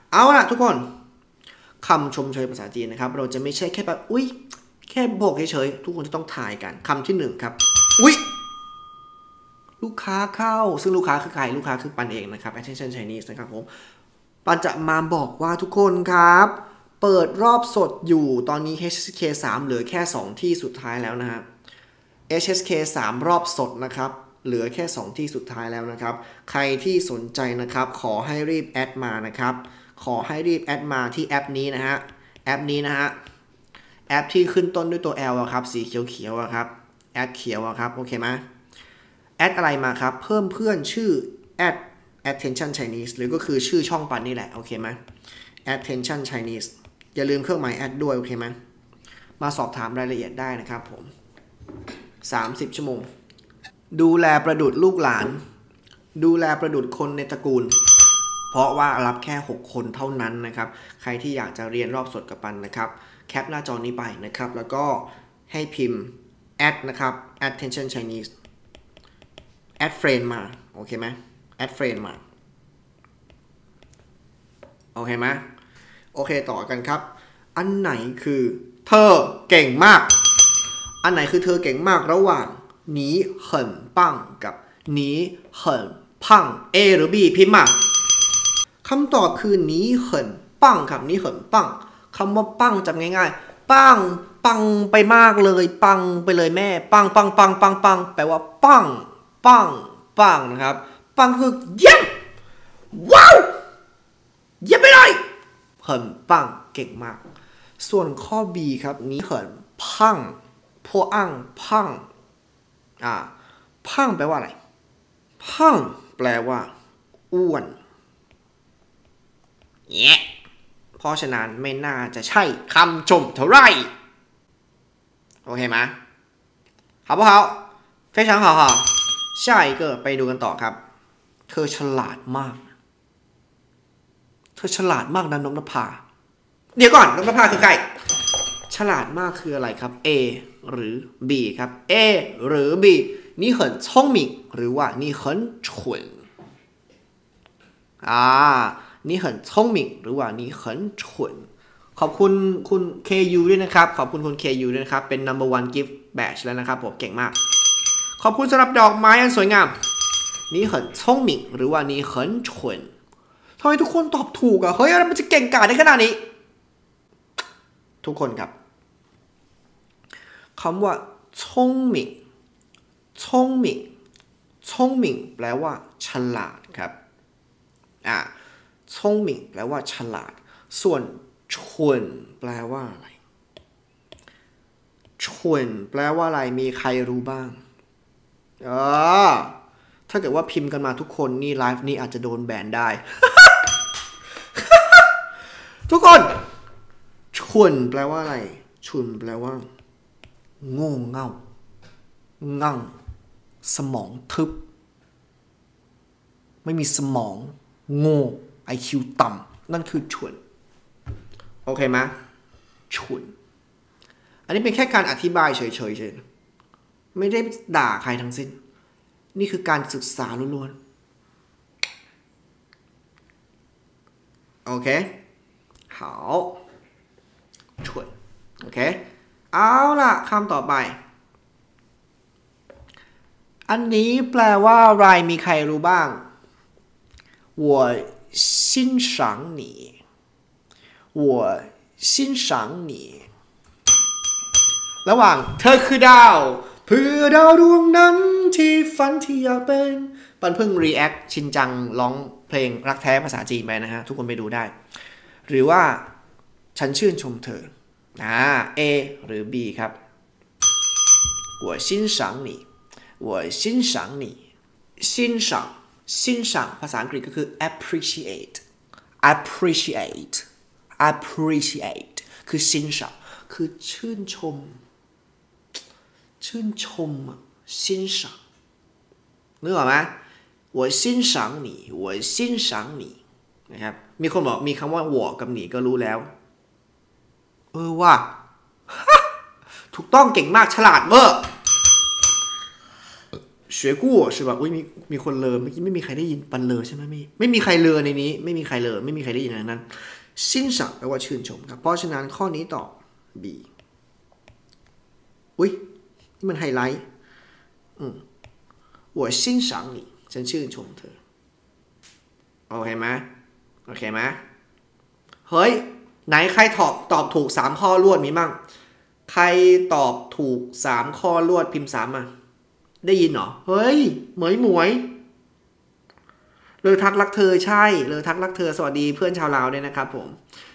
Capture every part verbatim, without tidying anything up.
เอาล่ะทุกคนคำชมเชยภาษาจีนนะครับเราจะไม่ใช่แค่แบบอุ้ยแค่บอกเฉยๆทุกคนจะต้องถ่ายกันคำที่หนึ่งครับอุ้ยลูกค้าเข้าซึ่งลูกค้าคือใครลูกค้าคือปันเองนะครับ attention Chinese นะครับผมปันจะมาบอกว่าทุกคนครับเปิดรอบสดอยู่ตอนนี้ เอช เอส เค สาม เหลือแค่สองที่สุดท้ายแล้วนะฮะ เอช เอส เค สาม รอบสดนะครับเหลือแค่สองที่สุดท้ายแล้วนะครับใครที่สนใจนะครับขอให้รีบแอดมานะครับขอให้รีบแอดมาที่แอปนี้นะฮะแอปนี้นะฮะแอปที่ขึ้นต้นด้วยตัว L อะครับสีเขียวๆอะครับแอดเขียวอะครับโอเคไหมแอดอะไรมาครับเพิ่มเพื่อนชื่อ add attention Chinese หรือก็คือชื่อช่องปันนี่แหละโอเคไหม attention Chinese อย่าลืมเครื่องหมายแอดด้วยโอเคไหมมาสอบถามรายละเอียดได้นะครับผมสามสิบชั่วโมงดูแลประดุจลูกหลานดูแลประดุจคนในตระกูลเพราะว่ารับแค่หกคนเท่านั้นนะครับใครที่อยากจะเรียนรอบสดกับปันนะครับแคปหน้าจอนี้ไปนะครับแล้วก็ให้พิมพ์ add นะครับ attention Chinese add friend มาโอเคไหม add friend มาโอเคไหมโอเคต่อกันครับอันไหนคือเธอเก่งมากอันไหนคือเธอเก่งมากระหว่างหนีเหินปังกับหนีเหินพัง A หรือ B พิมพ์มาคำตอบคือหนีเหินปังครับหนีเหินปังคำว่าปังจำง่ายๆปังปังไปมากเลยปังไปเลยแม่ปังปังปังปังปังแปลว่าปังปังปังนะครับปังคือเยี่ยมว้าวเยี่ยมไปเลยเหินปังเก่งมากส่วนข้อ B ครับหนีเหินพังพวอังพังอ่าพังแปลว่าอะไรพังแปลว่าอ้วนเนี่ยเพราะฉะนั้นไม่น่าจะใช่คำชมเท่าไรโอเคไหม好不好非常好哈下一个ไปดูกันต่อครับเธอฉลาดมากเธอฉลาดมากนะนกนภาเดี๋ยวก่อนนกนภาคือใครฉลาดมากคืออะไรครับ A หรือ B ครับ A หรือ B 你很聪明หรือว่า你很蠢อ่า你很聪明หรือว่า你很蠢ขอบคุณคุณ เค ยู ด้วยนะครับขอบคุณคุณ เค ยู ด้วยนะครับเป็น number one gift batch แล้วนะครับผมเก่งมากขอบคุณสำหรับดอกไม้อันสวยงาม你很聪明หรือว่า你很蠢ทำไมทุกคนตอบถูกอ่ะเฮ้ยมันจะเก่งกาจได้ขนาดนี้ทุกคนครับคำว่า聪明聪明聪明แปลว่าฉลาดครับอ่า聪明แปลว่าฉลาดส่วนชวนแปลว่าอะไรชวนแปลว่าอะไรมีใครรู้บ้างอ๋อถ้าเกิดว่าพิมพ์กันมาทุกคนนี่ไลฟ์นี้อาจจะโดนแบนได้ ทุกคนชวนแปลว่าอะไรชุนแปลว่าโง่เง่างั่งสมองทึบไม่มีสมองโง่ ไอ คิว ต่ำนั่นคือชวนโอเคไหมชวนอันนี้เป็นแค่การอธิบายเฉยๆเฉยไม่ได้ด่าใครทั้งสิ้นนี่คือการศึกษาล้วนๆโอเค好ชวนโอเคเอาล่ะคำต่อไปอันนี้แปลว่าอะไรมีใครรู้บ้าง我欣赏你我欣赏你ระหว่างเธอคือดาวเพื่อดาวดวงนั้นที่ฝันที่อยากเป็นปันเพิ่งรีแอคชินจังร้องเพลงรักแท้ภาษาจีนไปนะฮะทุกคนไปดูได้หรือว่าฉันชื่นชมเธออ่า A หรือ B ครับ我欣赏你我欣赏你欣赏欣赏ภาษาอังกฤษก็คือ appreciate appreciate appreciate คือ欣赏คือชื่นชมชื่นชม欣赏นึกออกไหม我欣赏你我欣赏你นะครับมีคนบอกมีคำว่า我กับ你ก็รู้แล้วเออว่าถูกต้องเก่งมากฉลาดเวอร์学过是吧อุ้ยมีมีคนเลอเมื่อกี้ไม่มีใครได้ยินปันเลอใช่ไหมไม่ไม่มีใครเลอในนี้ไม่มีใครเลอไม่มีใครได้ยินในนั้น欣赏แปลว่าชื่นชมครับเพราะฉะนั้นข้อนี้ตอบ B อุ้ยนี่มันไฮไลท์อืม我欣赏你ฉันชื่นชมเธอโอเคไหมโอเคไหมเฮ้ยไหนใครตอบตอบถูกสามข้อรวดมีมั่งใครตอบถูกสามข้อรวดพิมพ์สามมาได้ยินเหรอเฮ้ยเหมยหมวยเลอทักรักเธอใช่เลอทักรักเธอสวัสดีเพื่อนชาวลาวเนี่ยนะครับผม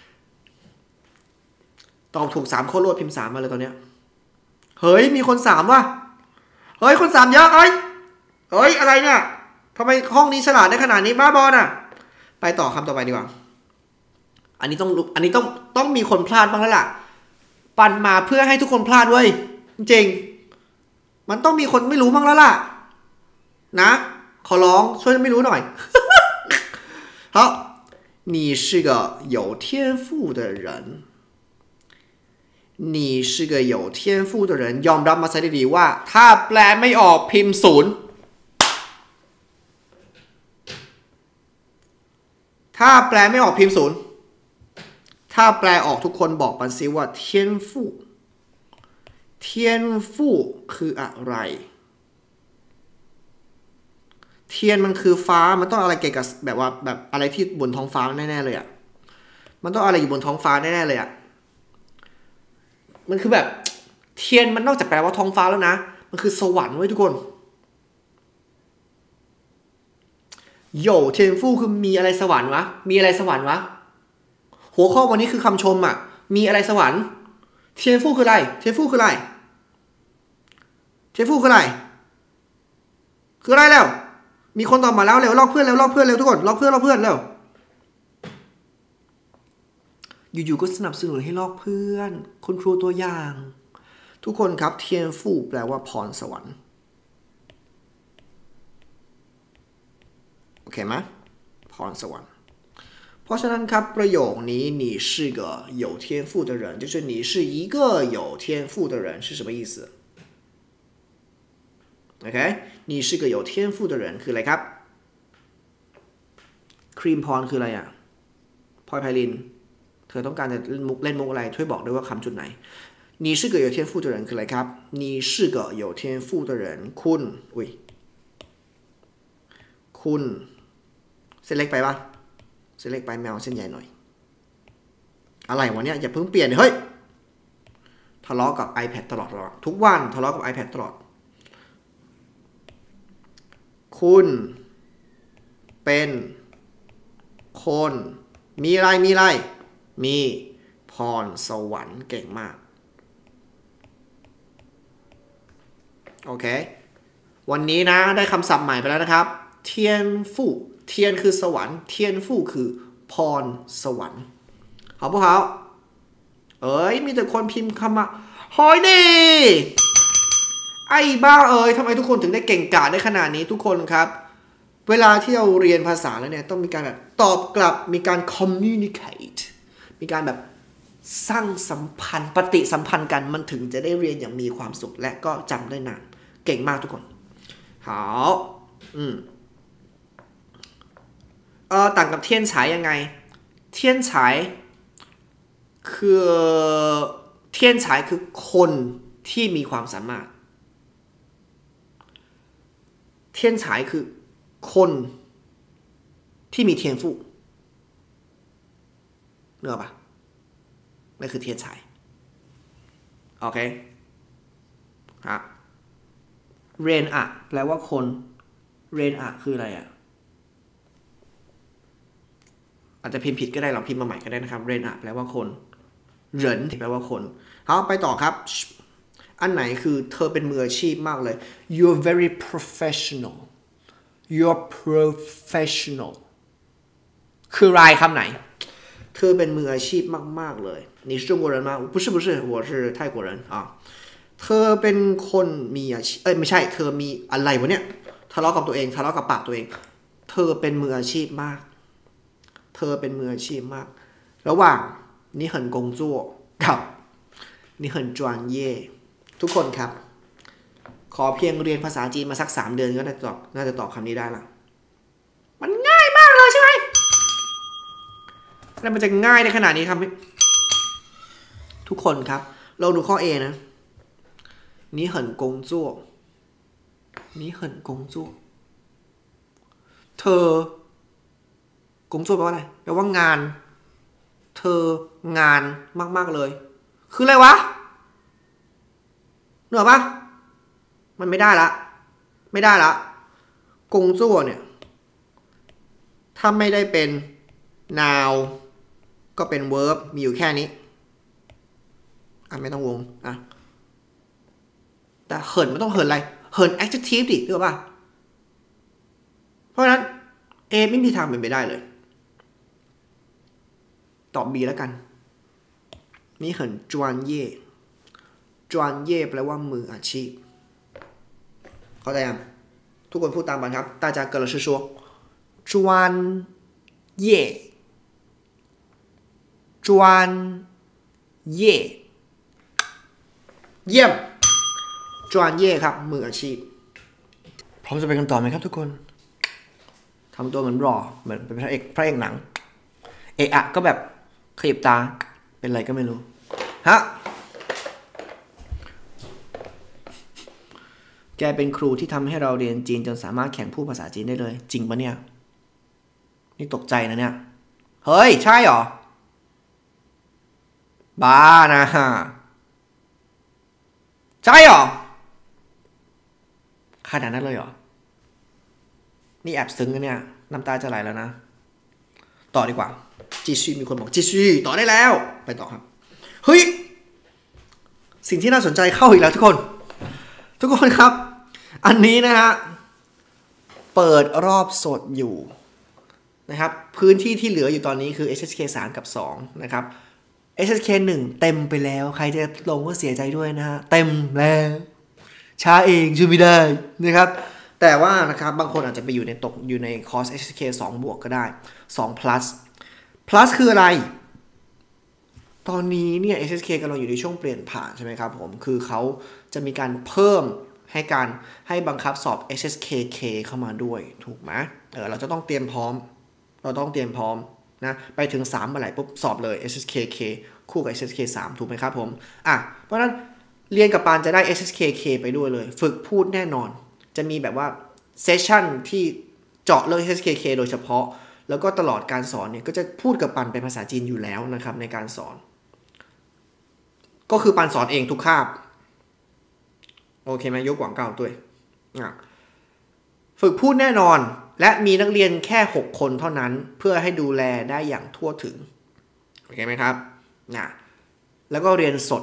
ตอบถูกสามข้อรวดพิมพ์สามมาเลยตอนเนี้ยเฮ้ยมีคนสามว่ะเฮ้ยคนสามเยอะเอ้ยเฮ้ยอะไรเนี่ยทำไมห้องนี้ฉลาดได้ขนาดนี้บ้าบอน่ะไปต่อคำต่อไปดีกว่าอันนี้ต้องอันนี้ต้องต้องมีคนพลาดบ้างแล้วล่ะปั่นมาเพื่อให้ทุกคนพลาดเว้ยจริงมันต้องมีคนไม่รู้บ้างแล้วล่ะนะขอร้องช่วยไม่รู้หน่อย好你是个有天赋的人你是个有天赋的人ยอมรับมาซะดีๆว่าถ้าแปลไม่ออกพิมพ์ศูนย์ถ้าแปลไม่ออกพิมพ์ศูนย์ถ้าแปลออกทุกคนบอกปันซิว่าเทียนฟู่เทียนฟู่คืออะไรเทียนมันคือฟ้ามันต้องอะไรเกี่ยวกับแบบว่าแบบอะไรที่บนท้องฟ้าแน่ๆเลยอ่ะมันต้องอะไรอยู่บนท้องฟ้าแน่ๆเลยอ่ะมันคือแบบเทียนมันนอกจากแปลว่าท้องฟ้าแล้วนะมันคือสวรรค์ไว้ทุกคนโย่เทียนฟู่คือมีอะไรสวรรค์วะมีอะไรสวรรค์วะหัวข้อวันนี้คือคำชมอ่ะมีอะไรสวรรค์เทียนฟู่คืออะไรเทียนฟู่คืออะไรเทียนฟู่คืออะไรคืออะไรแล้วมีคนตอบมาแล้วเร็วลอกเพื่อนเร็วลอกเพื่อนเร็วทุกคนลอกเพื่อนลอกเพื่อนเร็วอยู่ๆก็สนับสนุนให้ลอกเพื่อนคุณครูตัวอย่างทุกคนครับเทียนฟู่แปลว่าพรสวรรค์โอเคไหมพรสวรรค์เพราะฉะนั้นครับประโยคนี้你是个有天赋的人就是你是一个有天赋的人是什么意思 โอเค你是个有天赋的人คืออะไรครับครีมพรคืออะไรอ่ะพลอยไพลินเธอต้องการจะเล่นมุกเล่นมุกอะไรช่วยบอกด้วยว่าคำจุดไหน你是个有天赋的人คืออะไรครับ你是个有天赋的人คุณอุ้ยคุณเส้นเล็กไปปะเส้นเล็กไปแมวเส้นใหญ่หน่อยอะไรวะเนี่ยอย่าเพิ่งเปลี่ยนเฮ้ยทะเลาะกับ iPad ตลอดทุกวันทะเลาะกับ iPad ตลอดคุณเป็นคนมีอะไรมีอะไรมีพรสวรรค์เก่งมากโอเควันนี้นะได้คำศัพท์ใหม่ไปแล้วนะครับเทียนฟู่เทียนคือสวรรค์เทียนฟู่คือพรสวรรค์好不好เอ้ยมีแต่คนพิมพ์คำมาหอยดิไอ้บ้าเอ้ยทำไมทุกคนถึงได้เก่งกาจได้ขนาดนี้ทุกคนครับเวลาที่เราเรียนภาษาแล้วเนี่ยต้องมีการแบบตอบกลับมีการ communicate มีการแบบสร้างสัมพันธ์ปฏิสัมพันธ์กันมันถึงจะได้เรียนอย่างมีความสุขและก็จำได้นานเก่งมากทุกคน好อืมเออต่างกับเทียนฉายยังไงเทียนฉายคือเทียนฉายคือคนที่มีความสามารถเทียนฉายคือคนที่มีเทียนฟู่เนื้อปะนั่นคือเทียนฉายโอเคฮะเรนอะแปลว่าคนเรนอะคืออะไรอะอาจจะพิมพ์ผิดก็ได้ลองพิมพ์มาใหม่ก็ได้นะครับเรนอะแปลว่าคนเหรินแปลว่าคนเอาไปต่อครับอันไหนคือเธอเป็นมืออาชีพมากเลย you're very professional you're professional คือรายคำไหนเธอเป็นมืออาชีพมากๆเลย你是中国人吗不是不是我是泰国人啊เธอเป็นคนมีอาชีพเอ้ยไม่ใช่เธอมีอะไรวะเนี่ยทะเลาะกับตัวเองทะเลาะกับปากตัวเองเธอเป็นมืออาชีพมากเธอเป็นมืออาชีพมากระหว่าง你很工作กับ你很专业ทุกคนครับขอเพียงเรียนภาษาจีนมาสักสามเดือนก็น่าจะตอบน่าจะตอบคำนี้ได้ละมันง่ายมากเลยใช่ไหมแล้วมันจะง่ายในขนาดนี้ครับทุกคนครับเราดูข้อ A นะนี่很工作นี่很工作เธอกงโจแปลว่าอะไรแปลว่างานเธองานมากๆเลยคืออะไรวะเหนือปะมันไม่ได้ละไม่ได้ละกงโจเนี่ยถ้าไม่ได้เป็น noun ก็เป็น verb มีอยู่แค่นี้อ่ะไม่ต้องวงอ่ะแต่เหินมันต้องเหินอะไรเหิน adjective ดิรู้ป่ะเพราะฉะนั้น A ไม่มีทางเป็นไปได้เลยตอบ B แล้วกันนี่เหินจวนเย่จวนเย่แปลว่ามืออาชีพเข้าใจยังทุกคนพูดตามกันครับ大家跟老师说专业专业เยี่ยมจวนเย่ครับมืออาชีพพร้อมจะไปกันต่อไหมครับทุกคนทำตัวเหมือนรอเหมือนเป็นพระเอกพระเอกหนังเอะอะก็แบบขยิบตาเป็นอะไรก็ไม่รู้ฮะแกเป็นครูที่ทำให้เราเรียนจีนจนสามารถแข่งพูดภาษาจีนได้เลยจริงปะเนี่ยนี่ตกใจนะเนี่ยเฮ้ยใช่หรอบ้านะใช่หรอขนาดนั้นเลยหรอนี่แอบซึ้งนะเนี่ยน้ำตาจะไหลแล้วนะต่อดีกว่าจีซีมีคนบอกจีซีต่อได้แล้วไปต่อครับเฮ้ยสิ่งที่น่าสนใจเข้าอีกแล้วทุกคนทุกคนครับอันนี้นะฮะเปิดรอบสดอยู่นะครับพื้นที่ที่เหลืออยู่ตอนนี้คือ เอช เอส เค สามกับสองนะครับ เอช เอส เค หนึ่งเต็มไปแล้วใครจะลงก็เสียใจด้วยนะฮะเต็มแล้วช้าเองช่วยไม่ได้นะครับแต่ว่านะครับบางคนอาจจะไปอยู่ในตกอยู่ในคอร์ส เอช เอส เค สองบวกก็ได้สอง plus plus คืออะไรตอนนี้เนี่ย เอช เอส เค กำลังอยู่ในช่วงเปลี่ยนผ่านใช่ไหมครับผมคือเขาจะมีการเพิ่มให้การให้บังคับสอบ เอช เอส เค เค เข้ามาด้วยถูกไหมเออเราจะต้องเตรียมพร้อมเราต้องเตรียมพร้อมนะไปถึงสามเมื่อไหร่ปุ๊บสอบเลย เอช เอส เค เค คู่กับ เอช เอส เค สาม ถูกไหมครับผมอ่ะเพราะฉะนั้นเรียนกับปานจะได้ เอช เอส เค เค ไปด้วยเลยฝึกพูดแน่นอนจะมีแบบว่าเซสชั่นที่เจาะเรื่อง เอช เอส เค เค โดยเฉพาะแล้วก็ตลอดการสอนเนี่ยก็จะพูดกับปันเป็นภาษาจีนอยู่แล้วนะครับในการสอนก็คือปันสอนเองทุกคาบโอเคไหมยกหวังเก่าด้วยฝึกพูดแน่นอนและมีนักเรียนแค่หกคนเท่านั้นเพื่อให้ดูแลได้อย่างทั่วถึงโอเคไหมครับนะแล้วก็เรียนสด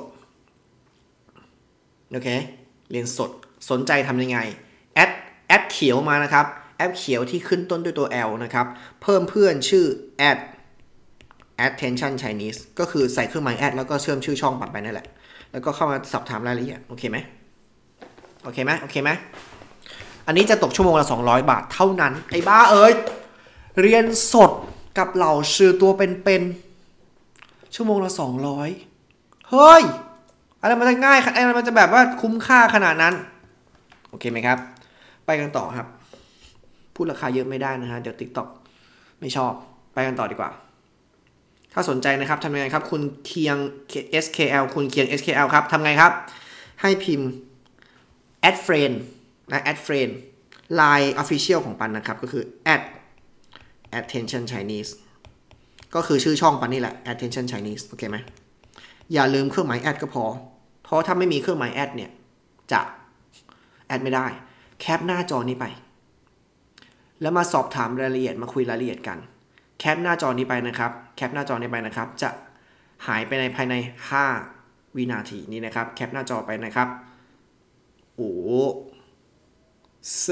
โอเคเรียนสดสนใจทำยังไงแอดแอดเขียวมานะครับแอดเขียวที่ขึ้นต้นด้วยตัว L นะครับเพิ่มเพื่อนชื่อ add attention Chinese ก็คือใส่เครื่องหมายแอดแล้วก็เชื่อมชื่อช่องปัดไปนั่นแหละแล้วก็เข้ามาสอบถามรายละเอียดโอเคไหมโอเคไหมโอเคไหมอันนี้จะตกชั่วโมงละสองร้อยบาทเท่านั้นไอ้บ้าเอ้ยเรียนสดกับเหล่าชื่อตัวเป็นๆชั่วโมงละสองร้อยเฮ้ยอะไรมันจะง่ายอะไรมันจะแบบว่าคุ้มค่าขนาดนั้นโอเคไหมครับไปกันต่อครับพูดราคาเยอะไม่ได้นะฮะเดี๋ยว TikTok ไม่ชอบไปกันต่อดีกว่าถ้าสนใจนะครับทำยังไงครับคุณเคียง เอส เค แอล คุณเคียง เอส เค แอล ครับทำไงครับให้พิมพ์ add friend นะ add friend line official ของปันนะครับก็คือ add attention Chinese ก็คือชื่อช่องปันนี่แหละ attention Chinese โอเคไหมอย่าลืมเครื่องหมาย add ก็พอเพราะถ้าไม่มีเครื่องหมาย add เนี่ยจะ add ไม่ได้แคปหน้าจอนี้ไปแล้วมาสอบถามรายละเอียดมาคุยรายละเอียดกันแคปหน้าจอนี้ไปนะครับแคปหน้าจอนี้ไปนะครับจะหายไปในภายในห้าวินาทีนี้นะครับแคปหน้าจอไปนะครับโอ้四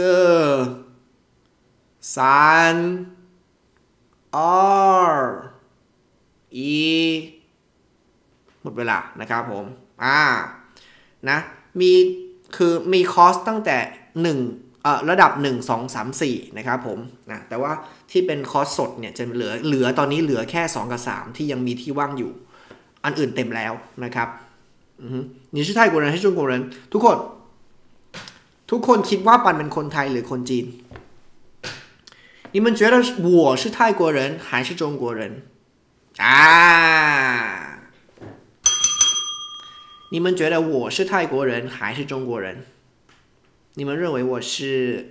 三二一หมดเวลานะครับผมอ่านะมีคือมีคอร์สตั้งแต่หนึ่งเอ่อระดับหนึ่ง สอง สาม สี่นะครับผมนะแต่ว่าที่เป็นคอร์สสดเนี่ยจะเหลือเหลือตอนนี้เหลือแค่สองกับสามที่ยังมีที่ว่างอยู่อันอื่นเต็มแล้วนะครับอือฮึ你是泰国人还是中国人ทุกคนทุกคนคิดว่าปันเป็นคนไทยหรือคนจีน你们觉得我是泰国人还是中国人啊你们觉得我是泰国人还是中国人你们认为我是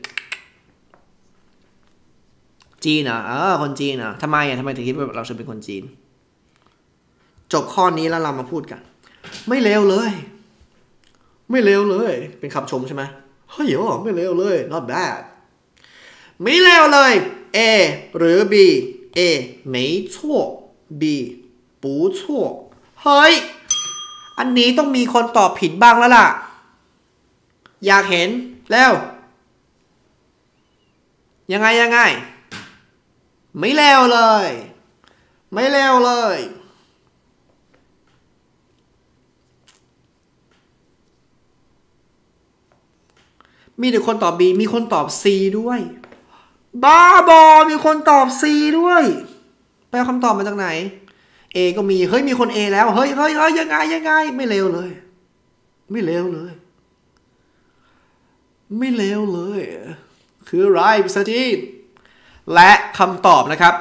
จีนอ่ะเออคนจีนอ่ะทำไมอ่ะทำไมถึงคิดว่าเราจะเป็นคนจีนจบข้อนี้แล้วเรามาพูดกันไม่เลวเลยไม่เลวเลยเป็นคำชมใช่ไหมเฮ้ยโอ้ไม่เลวเลย not bad ไม่เลวเลย A หรือ B A 没错 B 不错เฮ้ยอันนี้ต้องมีคนตอบผิดบ้างแล้วล่ะอยากเห็นแล้วยังไงยังไงไม่เลวเลยไม่เลวเลยมีแต่คนตอบ B มีคนตอบ C ด้วยบ้าบอมีคนตอบ C ด้วยไปเอาคำตอบมาจากไหน A ก็มีเฮ้ยมีคน A แล้วเฮ้ยเฮ้ยเฮ้ยยังไงยังไงไม่เลวเลยไม่เลวเลยไม่เลวเลยคืออะไรภาษาจีนและคำตอบนะครับ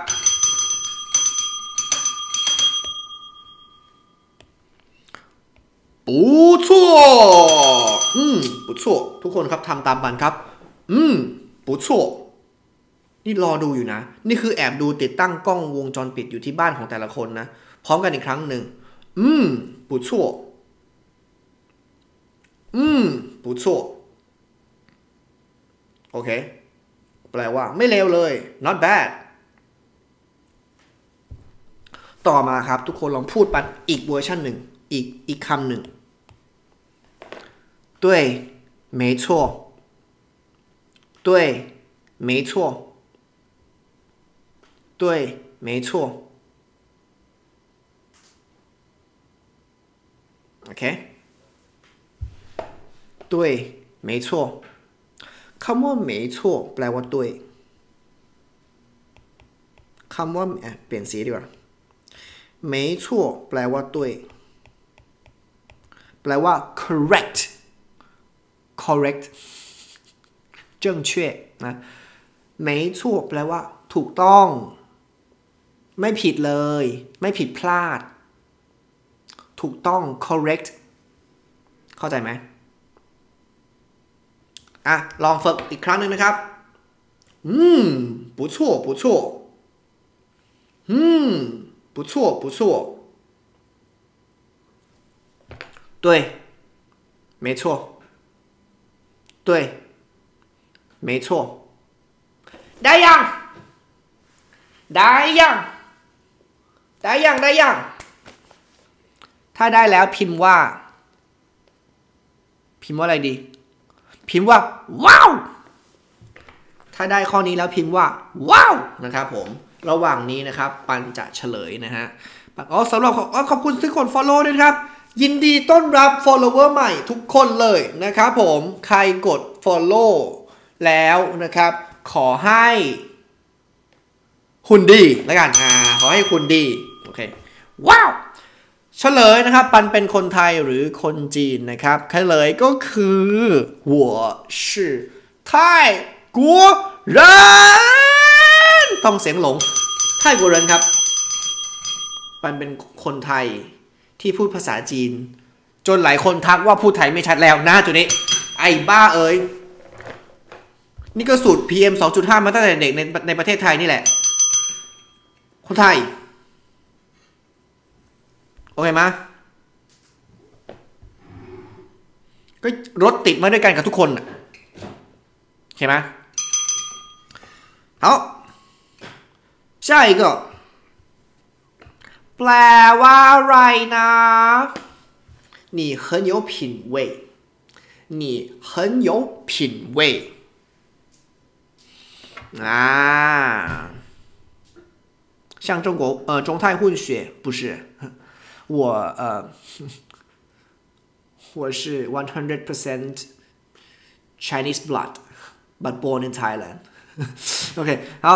ปูชั่วอืมปูชั่วทุกคนครับทำตามปันครับอืมปูชั่วนี่รอดูอยู่นะนี่คือแอบดูติดตั้งกล้องวงจรปิดอยู่ที่บ้านของแต่ละคนนะพร้อมกันอีกครั้งหนึ่งอืมปูชั่วอืมปูชั่วโอเคแปลว่าไม่เลวเลย not bad ต่อมาครับทุกคนลองพูดปันอีกเวอร์ชันหนึ่งอีกอีกคำหนึ่ง对没错对没错对没错 โอเค对没错คำว่า没错แปลว่าด้วยคำว่าเปลี่ยนสีดีกว่า没错แปลว่าด้วยแปลว่า correct correct 正确นะ没错แปลว่าถูกต้องไม่ผิดเลยไม่ผิดพลาดถูกต้อง correct เข้าใจไหมอ่ะลองฝึกอีกครั้งหนึ่งนะครับอืม不错不错อืม不错不错对没错对没错ได้ยังได้ยังได้ยังได้ยังถ้าได้แล้วพิมพ์ว่าพิมพ์ว่าอะไรดีพิมพ์ว่าว้าวถ้าได้ข้อนี้แล้วพิมพ์ว่าว้าวนะครับผมระหว่างนี้นะครับปันจะเฉลยนะฮะอ๋อสำหรับขอบคุณทุกคน follow ด้วยครับยินดีต้อนรับ follower ใหม่ทุกคนเลยนะครับผมใครกด follow แล้วนะครับขอให้คุณดีแล้วกันอ่าขอให้คุณดีโอเคว้าวเฉลยนะครับปันเป็นคนไทยหรือคนจีนนะครับเฉลยก็คือ我是泰国人ต้องเสียงหลงไทยกัวเรินครับปันเป็นคนไทยที่พูดภาษาจีนจนหลายคนทักว่าพูดไทยไม่ชัดแล้วนะจุดนี้ไอ้บ้าเอ้ยนี่ก็สูตร พี เอ็ม สองจุดห้า มาตั้งแต่เด็กในในประเทศไทยนี่แหละคนไทยโอเคไหมก็รถติดมาด้วยกันกับทุกคนโอเคไหมเอา下一个แปลว่าอะไรนะ你很有品味你很有品味啊像中国呃中泰混血不是我呃我是 one hundred percent Chinese blood but born in Thailand โอเค好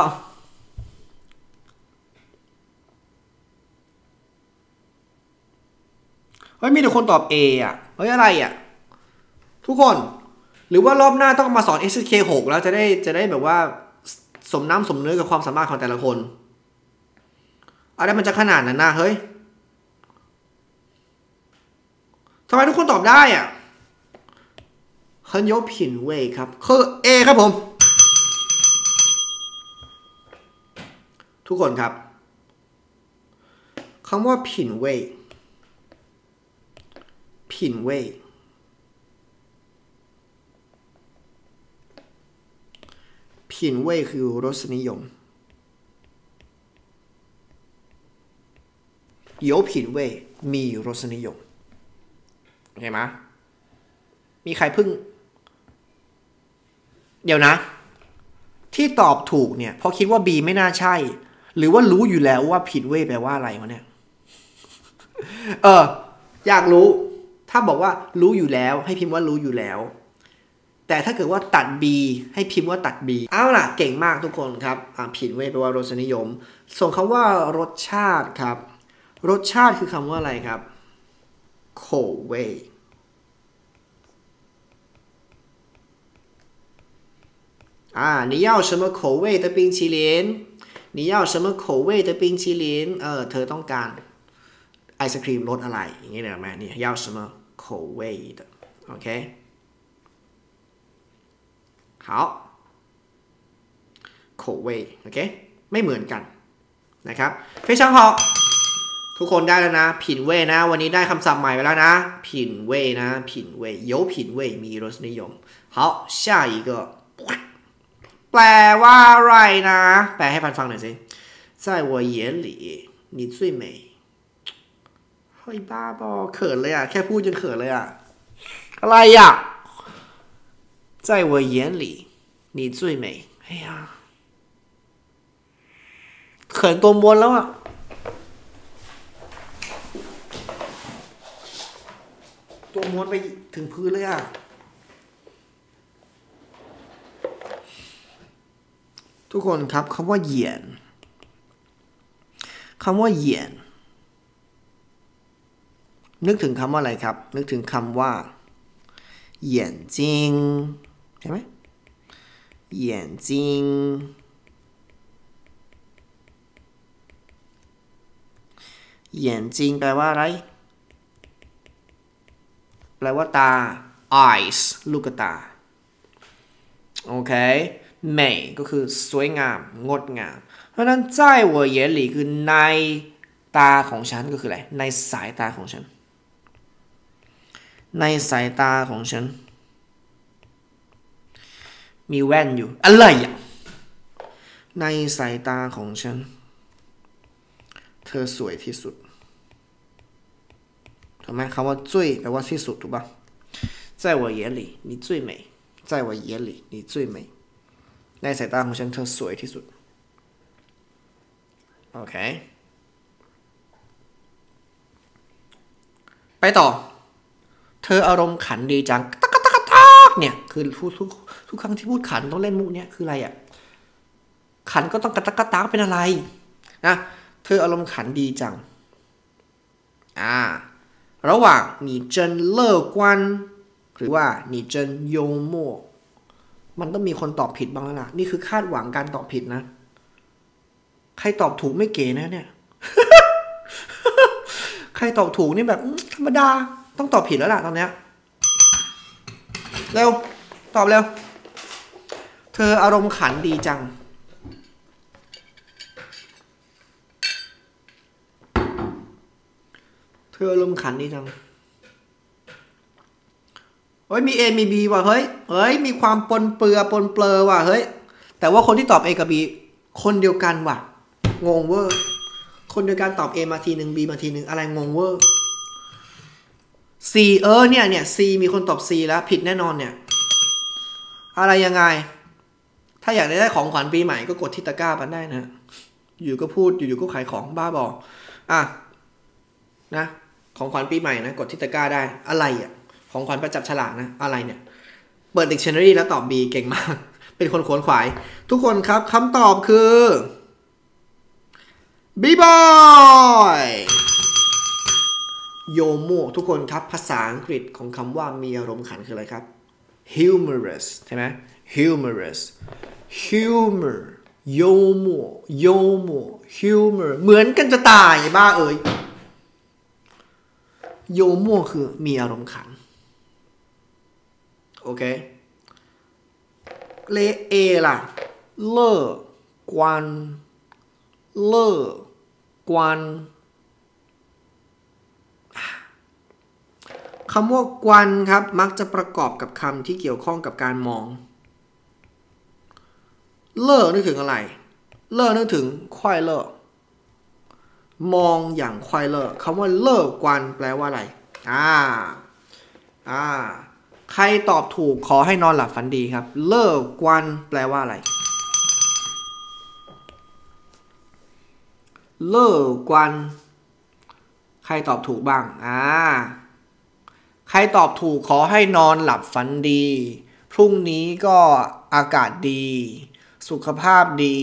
เฮ้ยมีแต่คนตอบ A อ่ะเฮ้ยอะไรอ่ะทุกคนหรือว่ารอบหน้าต้องมาสอน เอส เค หกแล้วจะได้จะได้แบบว่าสมน้ำสมเนื้อกับความสามารถของแต่ละคนอะไรมันจะขนาดนั้นนะเฮ้ยทำไมทุกคนตอบได้อ่ะ很有品味ครับคือ A ครับผมทุกคนครับคำว่า品味品味品味คือรสนิยม有品味มีรสนิยมโอเคไหมมีใครพึ่งเดี๋ยวนะที่ตอบถูกเนี่ยเพราะคิดว่า B ไม่น่าใช่หรือว่ารู้อยู่แล้วว่าผิดเว้ยแปลว่าอะไรวะเนี่ยเอออยากรู้ถ้าบอกว่ารู้อยู่แล้วให้พิมพ์ว่ารู้อยู่แล้วแต่ถ้าเกิดว่าตัด B ให้พิมพ์ว่าตัด B เอาล่ะเก่งมากทุกคนครับผิดเว้ยแปลว่ารสนิยมส่งคำว่ารสชาติครับรสชาติคือคำว่าอะไรครับ口味อ่า你要什么口味的冰淇淋你要什么口味的冰淇淋เออเธอต้องการไอศครีมรสอะไรอย่างเงี้ยนะแม่นี่要什么口味的โอเค好口味โอเคไม่เหมือนกันนะครับ非常好ทุกคนได้แล้วนะผินเว่ยนะวันนี้ได้คำศัพท์ใหม่ไปแล้วนะผินเว่ยนะผินเว่ย有品味มีรสนิยม好下一个แปลว่าอะไรนะแปลให้พันฟังหน่อยสิ在我眼里你最美เฮ้ยบ้าบอเขินเลยอ่ะแค่พูดจนเขินเลยอ่ะอะไรอ่ะ在我眼里你最美เฮ้ยเขินตัวม้วนแล้วอ่ะตัวม้วนไปถึงพื้นเลยอ่ะทุกคนครับคำว่าเหยียนคำว่าเหยียนนึกถึงคำว่าอะไรครับนึกถึงคำว่าเหยียนจิงใช่ไหมเหยียนจิงเหยียนจิงแปลว่าอะไรแปลว่าตา eyes ลูกตาโอเค美ก็คือสวยงามงดงามเพราะนั้น在我眼里คือในตาของฉันก็คืออะไรในสายตาของฉันในสายตาของฉันมีแว่นอยู่อะไรอ่ะในสายตาของฉันเธอสวยที่สุดถูกไหมคำว่า最แปลว่าที่สุดถูกป่ะ在我眼里你最美在我眼里你最美ในสายตาของฉันเธอสวยที่สุดโอเคไปต่อเธออารมณ์ขันดีจังตักตักตักตักเนี่ยคือทุกทุกทุกครั้งที่พูดขันต้องเล่นมุกเนี่ยคืออะไรอ่ะขันก็ต้องกระตักกระตักเป็นอะไรนะเธออารมณ์ขันดีจังอ่าระหว่าง你真乐观หรือว่า你真幽默มันต้องมีคนตอบผิดบ้างแล้วล่ะนี่คือคาดหวังการตอบผิดนะใครตอบถูกไม่เก๋นะเนี่ย ใครตอบถูกนี่แบบธรรมดาต้องตอบผิดแล้วล่ะตอนเนี้ยเร็วตอบเร็วเธออารมณ์ขันดีจังเธออารมณ์ขันดีจังเฮ้ยมี A มี B ว่ะเฮ้ยเฮ้ยมีความปนเปื้อปนเปลือว่ะเฮ้ยแต่ว่าคนที่ตอบ A กับ B คนเดียวกันว่ะงงเวอร์คนเดียวกันตอบ A มาทีหนึ่ง B มาทีหนึ่งอะไรงงเวอร์ C เออเนี่ยเนี่ย C มีคนตอบ C แล้วผิดแน่นอนเนี่ยอะไรยังไงถ้าอยากได้ของขวัญปีใหม่ก็กดที่ตะกร้ากันได้นะอยู่ก็พูดอยู่ๆก็ขายของบ้าบออ่ะนะของขวัญปีใหม่นะกดที่ตะกร้าได้อะไรอ่ะของขวัญประจับฉลากนะอะไรเนี่ยเปิด dictionary แล้วตอบ B เก่งมากเป็นคนขวนขวายทุกคนครับคำตอบคือ B boy โยโมทุกคนครับภาษาอังกฤษของคำว่ามีอารมณ์ขันคืออะไรครับ humorous ใช่ไหม humorous humor 幽默幽默 humor เหมือนกันจะตายบ้าเอ่ยโยมั่วคือมีอารมณ์ขันโอเคเลเอล่ะเล่อกวนเล่อกวนคำว่ากวนครับมักจะประกอบกับคำที่เกี่ยวข้องกับการมองเล่อนึกถึงอะไรเล่อนึกถึงควายเล่อมองอย่างควายเล่อคำว่าเล่อกวนแปลว่าอะไรอ่าอ่าใครตอบถูกขอให้นอนหลับฝันดีครับเล่อกวนแปลว่าอะไรเล่อกวนใครตอบถูกบ้างอ่าใครตอบถูกขอให้นอนหลับฝันดีพรุ่งนี้ก็อากาศดีสุขภาพดี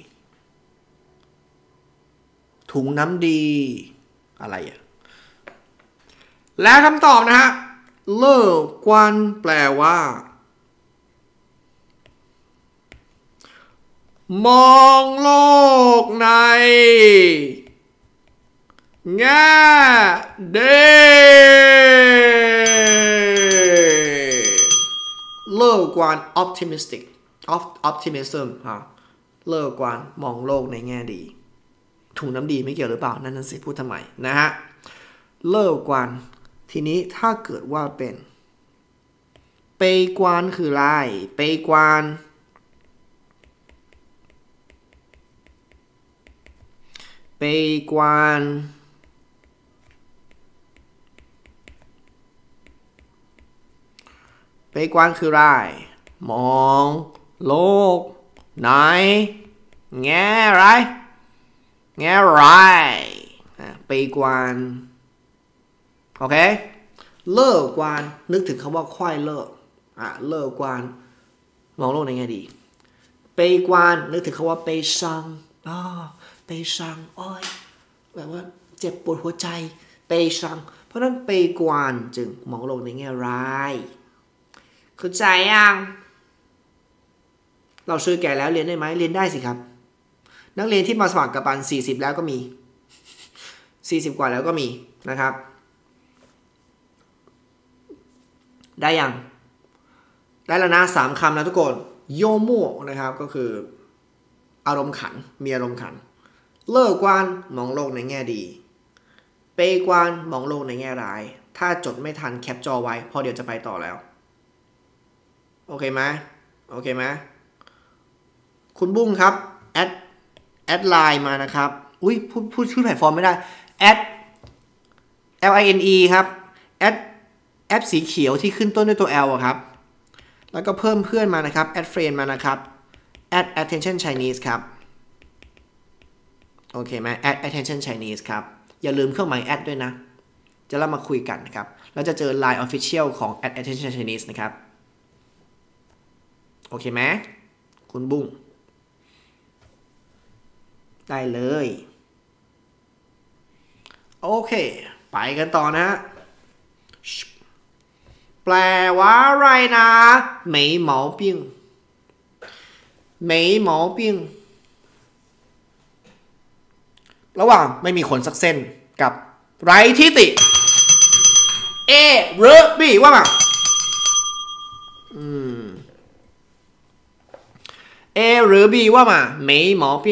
ถุงน้ำดีอะไรอ่ะและคำตอบนะฮะเล่อกวนแปลว่ามองโลกในแง่ดีเลิกกวน optimistic optimism ฮะเลิกกวนมองโลกในแง่ดีถุงน้ำดีไม่เกี่ยวหรือเปล่านั่นนั่นสิพูดทำไมนะฮะเลิกกวนทีนี้ถ้าเกิดว่าเป็นเปยกวนคืออะไรเปยกวนเปยกวนเปยกวนคืออะไรมองโลกในแง่ไรแง่ไรเปยกวนโอเคเลิกกวนนึกถึงคำว่าควายเลิกอ่ะเลิกกวนมองโลกในแง่ดีเปยกวนนึกถึงคำว่าเปยซังอ๋อเปยซังอ้อยแบบว่าเจ็บปวดหัวใจเปยซังเพราะนั้นเปยกวนจึงมองโลกในแง่ร้ายเข้าใจยังเราซื้อแก่แล้วเรียนได้ไหมเรียนได้สิครับนักเรียนที่มาสมัครกับปันสี่สิบแล้วก็มีสี่สิบกว่าแล้วก็มีนะครับได้ยังได้แล้วนะสามคำนะทุกคนโยมั่วนะครับก็คืออารมณ์ขันมีอารมณ์ขันเลิกกวนมองโลกในแง่ดีเปยกวนมองโลกในแง่ร้ายถ้าจดไม่ทันแคปจอไว้พอเดี๋ยวจะไปต่อแล้วโอเคไหมโอเคไหมคุณบุ้งครับแอดแอดไลน์มานะครับอุ้ยพูดพูดชื่อแพลตฟอร์มไม่ได้แอด L I N E ครับแอดแอปสีเขียวที่ขึ้นต้นด้วยตัว L อะครับแล้วก็เพิ่มเพื่อนมานะครับแอดเฟรนด์มานะครับ add attention Chinese ครับโอเคไหม add attention Chinese ครับอย่าลืมเครื่องหมาย add ด้วยนะจะเรามาคุยกันนะครับแล้วจะเจอ Line Official ของ add attention Chinese นะครับโอเคไหมคุณบุ้งได้เลยโอเคไปกันต่อนะฮะแปลว่าอะไรนะ没毛病没毛病ระหว่างไม่มีขนสักเส้นกับไร้ทิฏฐิ A หรือ B ว่ามาอืม A หรือ B ว่ามา没毛病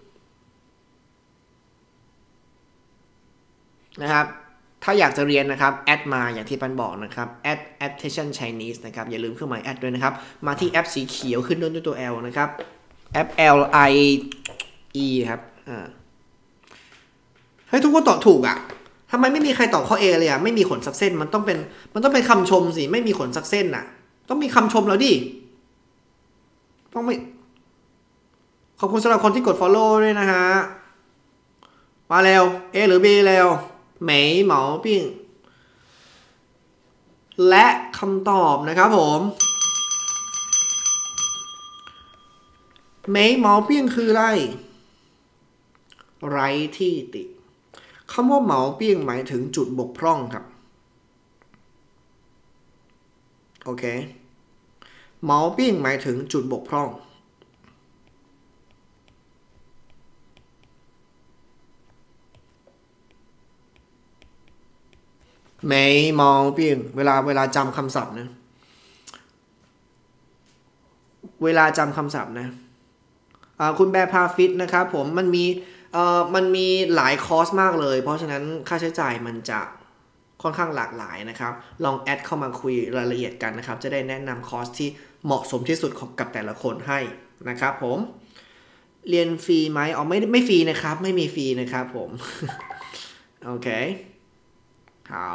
นะครับถ้าอยากจะเรียนนะครับแอดมาอย่างที่ปันบอกนะครับ add attention Chinese นะครับอย่าลืมเครื่องหมายแอดด้วยนะครับมาที่แอปสีเขียวขึ้นต้นด้วยตัว L นะครับแอป L I E ครับอ่าเฮ้ยทุกคนตอบถูกอ่ะทำไมไม่มีใครตอบข้อ A เลยอ่ะไม่มีขนสักเส้นมันต้องเป็นมันต้องเป็นคำชมสิไม่มีขนสักเส้นอ่ะต้องมีคำชมแล้วดิต้องไม่ขอบคุณสำหรับคนที่กด follow ด้วยนะฮะมาเร็ว A หรือ B เร็ว没毛病และคำตอบนะครับผม没毛病คืออะไรไร้ที่ติคำว่าเหมาเปี้ยงหมายถึงจุดบกพร่องครับโอเคเหมาปิ้งหมายถึงจุดบกพร่องไม่เมาปิ้งเวลาเวลาจำคำศัพท์นะเวลาจำคำศัพท์นะคุณแบร์พาฟิตนะครับผมมันมีเอ่อมันมีหลายคอร์สมากเลยเพราะฉะนั้นค่าใช้จ่ายมันจะค่อนข้างหลากหลายนะครับลองแอดเข้ามาคุยรายละเอียดกันนะครับจะได้แนะนำคอร์สที่เหมาะสมที่สุดกับแต่ละคนให้นะครับผมเรียนฟรีไหมอ๋อไม่ไม่ฟรีนะครับไม่มีฟรีนะครับผมโอเคเอา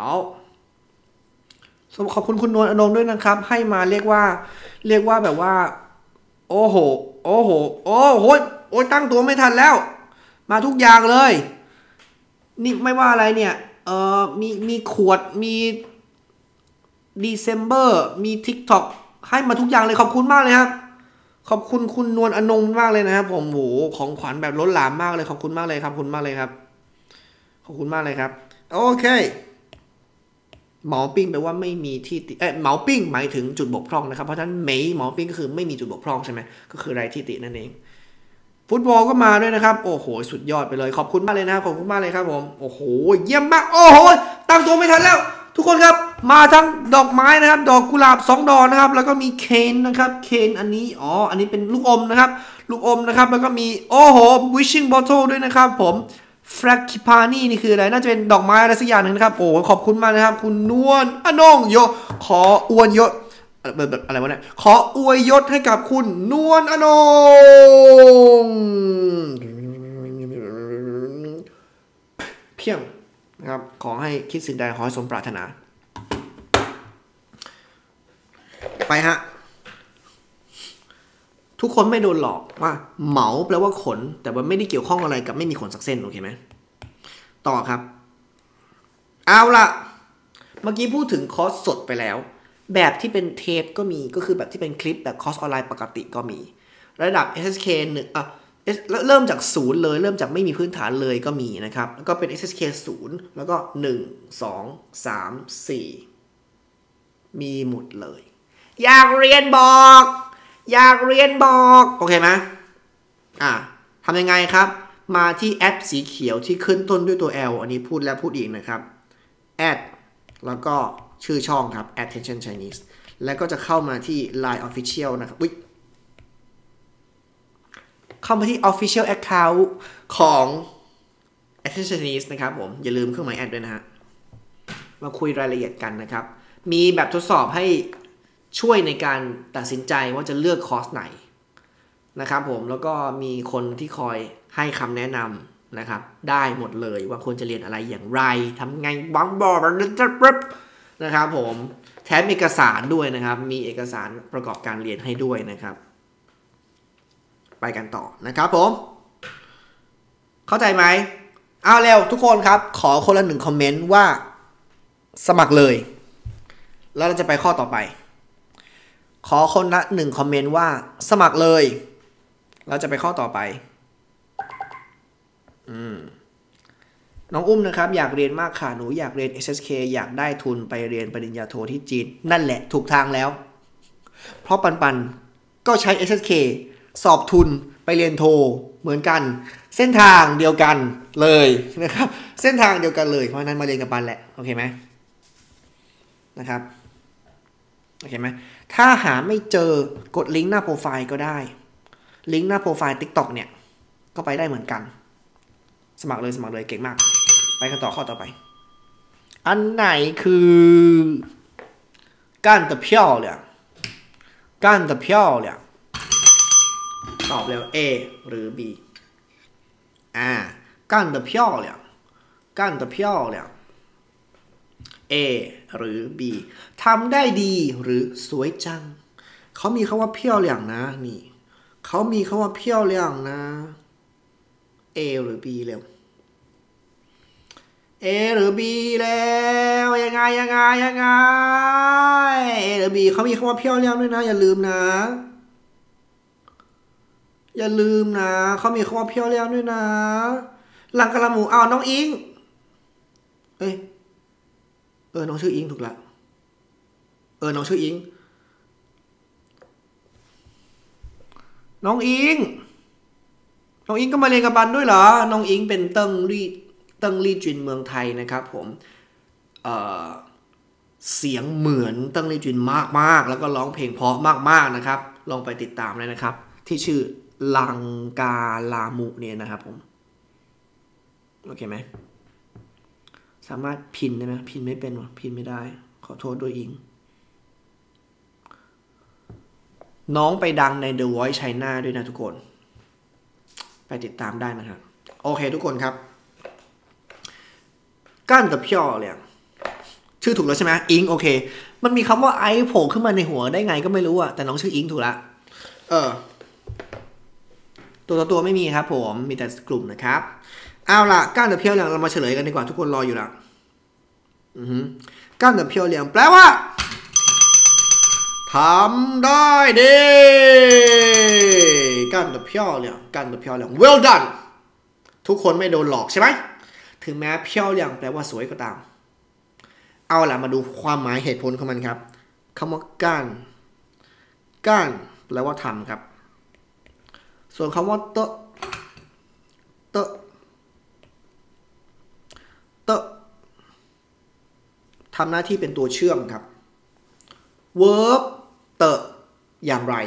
ขอบคุณคุณนวลอนงด้วยนะครับให้มาเรียกว่าเรียกว่าแบบว่าโอ้โหโอ้โหโอ้โหโอ้ยตั้งตัวไม่ทันแล้วมาทุกอย่างเลยนี่ไม่ว่าอะไรเนี่ยเออมีมีขวดมี December มี TikTok ให้มาทุกอย่างเลยขอบคุณมากเลยครับขอบคุณคุณนวลอนงมากเลยนะครับผมโหของขวัญแบบล้นหลามมากเลยขอบคุณมากเลยครับขอบคุณมากเลยครับขอบคุณมากเลยครับโอเคเหมาปิ้งแปลว่าไม่มีที่ติเอ๊ะเหมาปิ้งหมายถึงจุดบกพร่องนะครับเพราะฉะนั้นเหมยเหมาปิ้งก็คือไม่มีจุดบกพร่องใช่ไหมก็คือไร้ที่ตินั่นเองฟุตบอลก็มาด้วยนะครับโอ้โหสุดยอดไปเลยขอบคุณมากเลยนะครับขอบคุณมากเลยครับผมโอ้โหเยี่ยมมากโอ้โหตั้งตัวไม่ทันแล้วทุกคนครับมาทั้งดอกไม้นะครับดอกกุหลาบสองดอกนะครับแล้วก็มีเคนนะครับเคนอันนี้อ๋ออันนี้เป็นลูกอมนะครับลูกอมนะครับแล้วก็มีโอ้โห wishing bottle ด้วยนะครับผมฟรักคิพานี่นี่คืออะไรน่าจะเป็นดอกไม้อะไรสักอย่างหนึ่งนะครับโอ้ขอบคุณมากนะครับคุณนวลอนงโยขออวยยศแบบอะไรวะเนี่ยขออวยยศให้กับคุณนวลอนงเพียงนะครับขอให้คิดสิ่งใดขอให้สมปรารถนาไปฮะทุกคนไม่โดนหลอกว่าเหมาแปลว่าขนแต่ว่าไม่ได้เกี่ยวข้องอะไรกับไม่มีขนสักเส้นโอเคไหมต่อครับเอาล่ะเมื่อกี้พูดถึงคอร์สสดไปแล้วแบบที่เป็นเทปก็มีก็คือแบบที่เป็นคลิปแบบคอร์สออนไลน์ปกติก็มีระดับ เอส เอส เค หนึ่งอ่ะเริ่มจากศูนย์เลยเริ่มจากไม่มีพื้นฐานเลยก็มีนะครับแล้วก็เป็น เอส เอส เค ศูนย์แล้วก็หนึ่ง สอง สาม สี่มีหมดเลยอยากเรียนบอกอยากเรียนบอกโอเคไหมอ่ะทำยังไงครับมาที่แอปสีเขียวที่ขึ้นต้นด้วยตัว L อันนี้พูดแล้วพูดอีกนะครับแอดแล้วก็ชื่อช่องครับ attention Chinese แล้วก็จะเข้ามาที่ ไลน์ Official นะครับอุ๊ยเข้ามาที่ Official Account ของ attention Chinese นะครับผมอย่าลืมเครื่องหมายแอดด้วยนะฮะมาคุยรายละเอียดกันนะครับมีแบบทดสอบให้ช่วยในการตัดสินใจว่าจะเลือกคอร์สไหนนะครับผมแล้วก็มีคนที่คอยให้คำแนะนำนะครับได้หมดเลยว่าควรจะเรียนอะไรอย่างไรทำไงบังบอร์นะครับผมแถมเอกสารด้วยนะครับมีเอกสารประกอบการเรียนให้ด้วยนะครับไปกันต่อนะครับผมเข้าใจไหมเอาเร็วทุกคนครับขอคนละหนึ่งคอมเมนต์ว่าสมัครเลยแล้วเราจะไปข้อต่อไปขอคนละหนึ่งคอมเมนต์ว่าสมัครเลยเราจะไปข้อต่อไปอืมน้องอุ้มนะครับอยากเรียนมากค่ะหนูอยากเรียน เอส เอส เค อยากได้ทุนไปเรียนปริญญาโทที่จีนนั่นแหละถูกทางแล้วเพราะปันปันก็ใช้ เอส เอส เค สอบทุนไปเรียนโทเหมือนกันเส้นทางเดียวกันเลยนะครับเส้นทางเดียวกันเลยเพราะนั้นมาเรียนกับปันแหละโอเคไหมนะครับโอเคไหมถ้าหาไม่เจอกดลิงก์หน้าโปรไฟล์ก็ได้ลิงก์หน้าโปรไฟล์ TikTok เนี่ยก็ไปได้เหมือนกันสมัครเลยสมัครเลยเก่งมากไปกันต่อข้อต่อไปอันไหนคือ干得漂亮干得漂亮ตอบเร็ว A หรือ B อ่า干得漂亮干得漂亮 A หรือ B ทำได้ดีหรือสวยจังเขามีคำว่าเพี้ยวเหลี่ยงนะนี่เขามีคำว่าเพี้ยวเหลี่ยงนะ A หรือ B เร็ว A หรือ B แล้วยังไงยังไงยังไง A หรือ B เขามีคำว่าเพี้ยวเหลี่ยงด้วยนะอย่าลืมนะอย่าลืมนะเขามีคำว่าเพี้ยวเหลี่ยงด้วยนะหลังกระหมูเอาน้องอิงเอ้ยเออน้องชื่ออิงถูกละเออน้องชื่ออิงน้องอิงน้องอิงก็มาเรียนกับปันด้วยเหรอน้องอิงเป็นเติ้งลี่เติ้งลี่จินเมืองไทยนะครับผมเอ่อเสียงเหมือนเติ้งลี่จินมากๆแล้วก็ร้องเพลงเพราะมากๆนะครับลองไปติดตามเลยนะครับที่ชื่อลังกาลามุเนี่ยนะครับผมโอเคไหมสามารถพินได้ไหมพินไม่เป็นวะพินไม่ได้ขอโทษด้วยอิงน้องไปดังใน The Voice China ด้วยนะทุกคนไปติดตามได้นะครับโอเคทุกคนครับก้านกับพี่อเนี่ยชื่อถูกแล้วใช่ไหมอิงโอเคมันมีคำว่าไอโผล่ขึ้นมาในหัวได้ไงก็ไม่รู้อะแต่น้องชื่ออิงถูกละเออตัวต่อตัวไม่มีครับผมมีแต่กลุ่มนะครับเอาล่ะก้านกับพี่เนี่ยเรามาเฉลยกันดีกว่าทุกคนรออยู่ละอือฮึก้านกับพี่เนี่ยแปลว่าทำได้ดี干得漂亮干得漂亮 well done ทุกคนไม่โดนหลอกใช่ไหมถึงแม้漂亮แปลว่าสวยก็ตามเอาล่ะมาดูความหมายเหตุผลของมันครับคำว่าก้านก้านแปลว่าทำครับส่วนคำว่าเตะเตะเตะทำหน้าที่เป็นตัวเชื่อมครับ verb เตะอย่างไร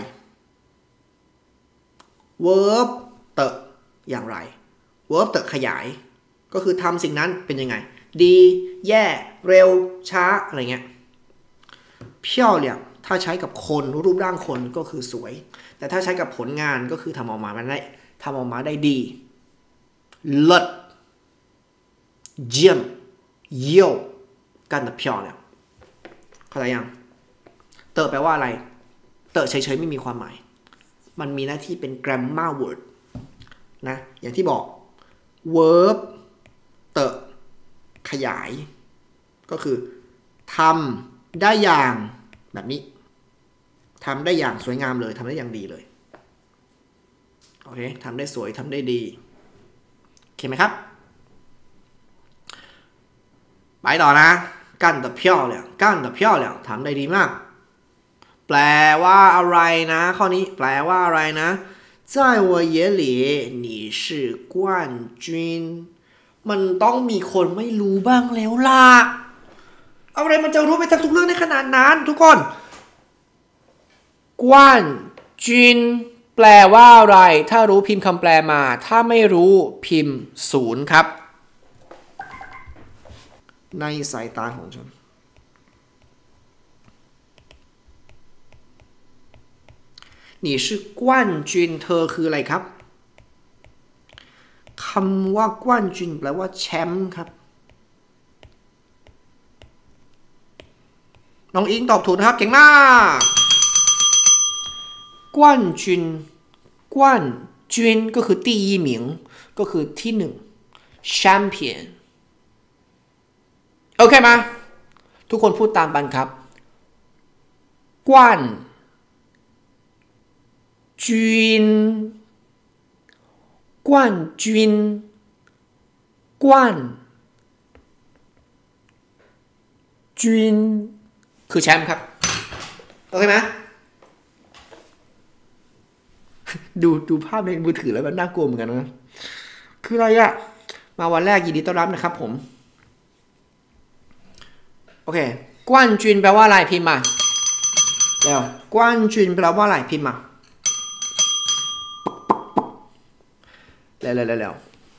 verb เตะอย่างไร verb เตะขยายก็คือทำสิ่งนั้นเป็นยังไงดีแย่เร็วช้าอะไรเงี้ยเพี้ยวเนี่ยถ้าใช้กับคนรูปร่างคนก็คือสวยแต่ถ้าใช้กับผลงานก็คือทำออกมาได้ทำออกมาได้ดีเลิศเยี่ยมเยี่ยวกันแต่เพี้ยวเนี่ยเข้าใจยังเตะแปลว่าอะไรเตะเฉยๆไม่มีความหมายมันมีหน้าที่เป็น grammar word นะอย่างที่บอก verb เตะขยายก็คือทำได้อย่างแบบนี้ทำได้อย่างสวยงามเลยทำได้อย่างดีเลยโอเคทำได้สวยทำได้ดีโอเคไหมครับไปต่อนะ干得漂亮干得漂亮ทำได้ดีมากแปลว่าอะไรนะข้อนี้แปลว่าอะไรนะ在我眼里你是冠军มันต้องมีคนไม่รู้บ้างแล้วล่ะเอาอะไรมันจะรู้ไปทั้งทุกเรื่องในขนาดนั้นทุกคนกว้านจินแปลว่าอะไรถ้ารู้พิมพ์คำแปลมาถ้าไม่รู้พิมพ์ศูนย์ครับในสายตาของฉันนี่ชื่อกว้านจินเธอคืออะไรครับคำว่ากว้านจินแปลว่าแชมป์ครับน้องอิงตอบถูกนะครับเก่งมากกว้านจินกว้านจินก็คือ第一名ก็คือที่หนึ่งแชมเปี้ยนโอเคไหมทุกคนพูดตามกันครับกว้านจิน冠军冠军คือแชมป์ครับโอเคไหมดูดูภาพในมือถือแล้วมันน่ากลัวเหมือนกันนะคืออะไรอะมาวันแรกยินดีต้อนรับนะครับผมโอเค冠军แปลว่าอะไรพิมพ์มาแล้ว冠军แปลว่าอะไรพิมพ์มาแล้วแล้วแล้ว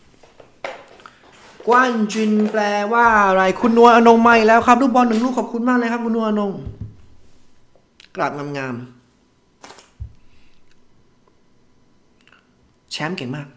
กว้านจินแปลว่าอะไรคุณนัวอนงใหม่แล้วครับลูกบอลหนึ่งลูกขอบคุณมากเลยครับคุณนัวอนงกราบงามๆแชมป์เก่งมาก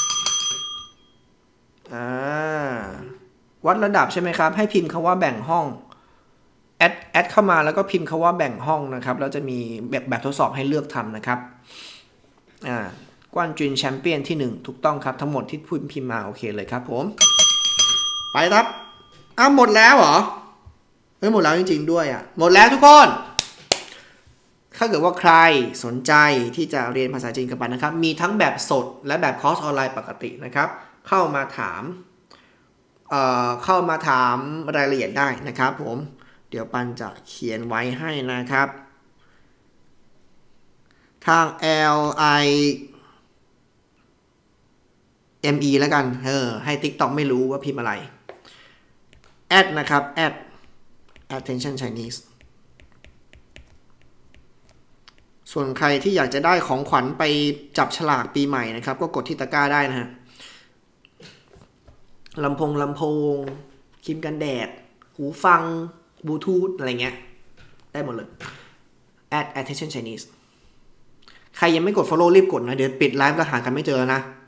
อ่าวัดระดับใช่ไหมครับให้พิมพ์คำว่าแบ่งห้องแอดแอดเข้ามาแล้วก็พิมพ์คำว่าแบ่งห้องนะครับแล้วจะมีแบบแบบทดสอบให้เลือกทำนะครับอ่ากว้านจินแชมเปี้ยนที่หนึ่งถูกต้องครับทั้งหมดที่พูดพิมพ์มาโอเคเลยครับผมไปครับอ้าวหมดแล้วเหรอเฮ้ยหมดแล้วจริงๆด้วยอ่ะหมดแล้วทุกคนถ้าเกิดว่าใครสนใจที่จะเรียนภาษาจีนกับปันนะครับมีทั้งแบบสดและแบบคอร์สออนไลน์ปกตินะครับเข้ามาถามเอ่อเข้ามาถามรายละเอียดได้นะครับผมเดี๋ยวปันจะเขียนไว้ให้นะครับทาง L I M E แล้วกันเออให้ TikTok ไม่รู้ว่าพิมพ์อะไร add นะครับ add attention Chinese ส่วนใครที่อยากจะได้ของขวัญไปจับฉลากปีใหม่นะครับก็กดที่ตะกร้าได้นะฮะลำโพงลำโพงครีมกันแดดหูฟังบลูทูธอะไรเงี้ยได้หมดเลย add attention Chinese ใครยังไม่กด follow รีบกดนะเดี๋ยวปิดไลฟ์แล้วหากันไม่เจอนะ